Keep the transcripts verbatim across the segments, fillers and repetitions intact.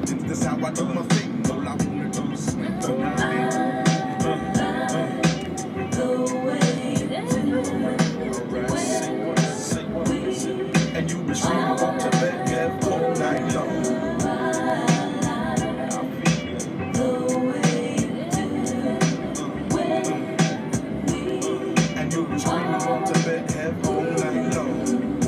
mountains. That's how I do my thing. All I wanna do is swim tonight. And you be screaming up to bed, yeah, all night long. And you be screaming up to bed, yeah, all night long.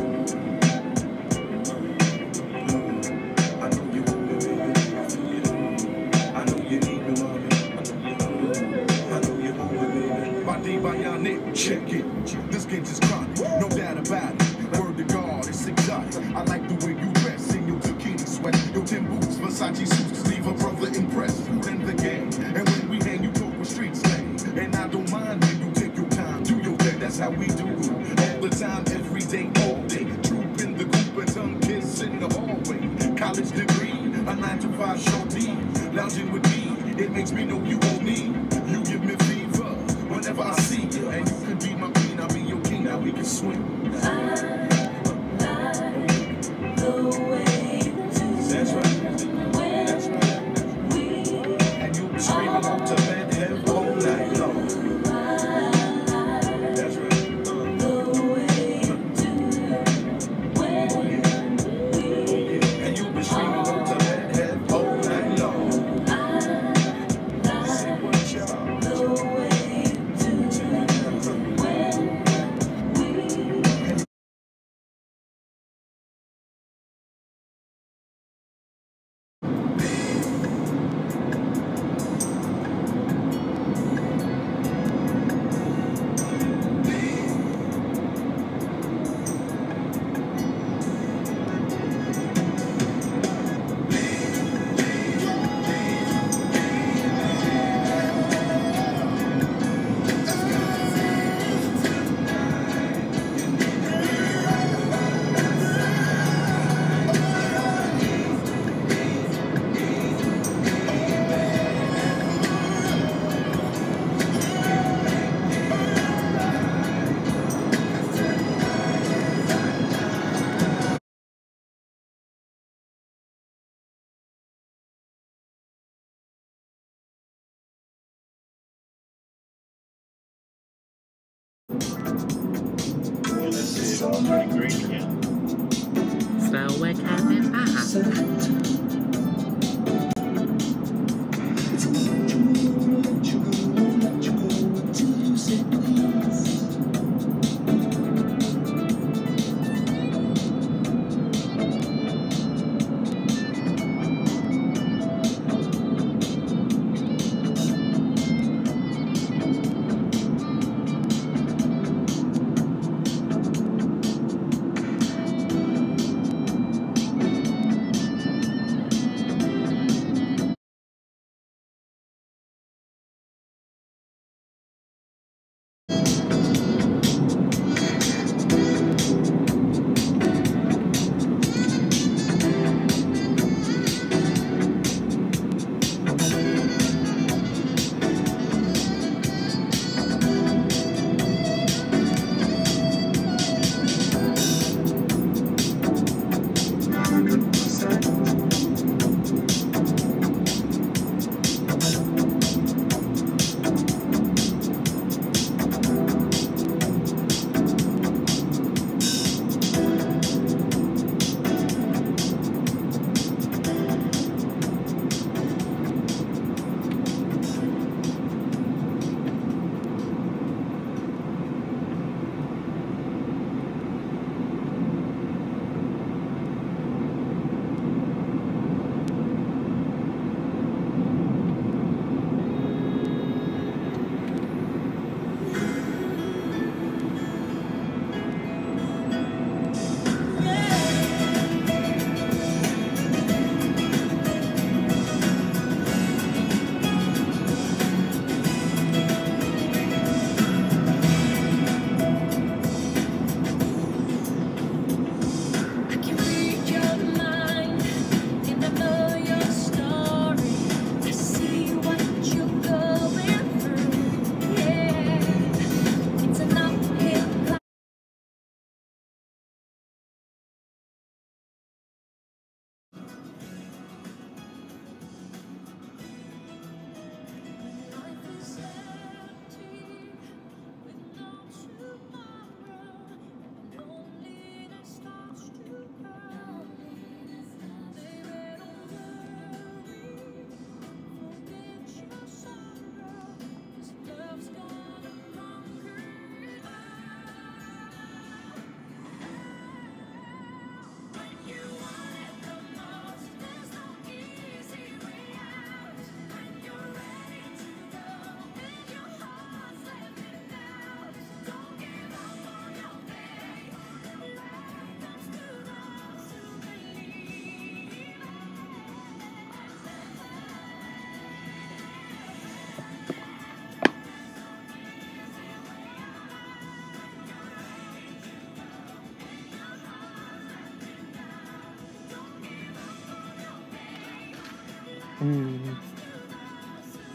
I know you want me, baby. I know you need me, mommy. I know you want me, baby. Body bionic, check it. This game's just chronic, no doubt about it. Word to God, it's exotic. I like the way you dress in your bikini sweat. Your tin boots, Versace suits, leave a brother impressed. Then the game, and when we hang, you talk with street slang. And I don't mind when you take your time, do your thing. That's how we do it. All the time, every day, all day. Troop in the group and tongue kiss in the hallway. College degree, a nine to five shorty. Lounging with me, it makes me know you owe me. You give me fever whenever I see you. And you could be my queen, I'll be your king. Now we can swing. That's right. That's right. And you be screaming up to bed head all night long. That's right. And you be screaming up to bed head all night long. Say what y'all. It's all pretty great again. So we're coming back.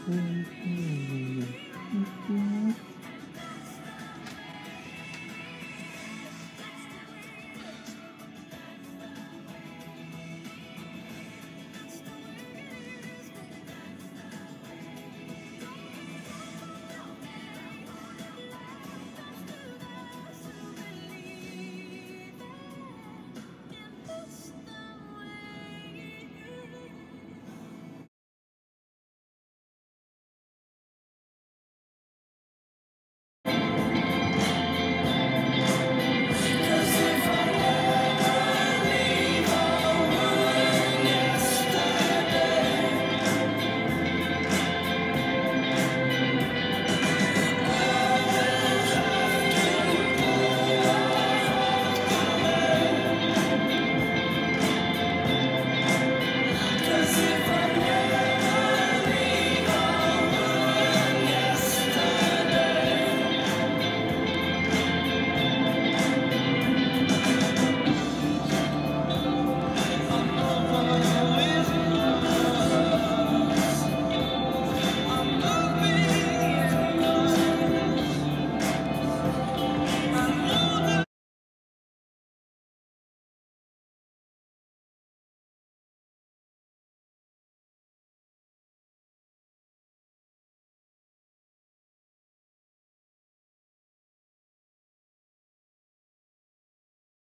Mm-hmm.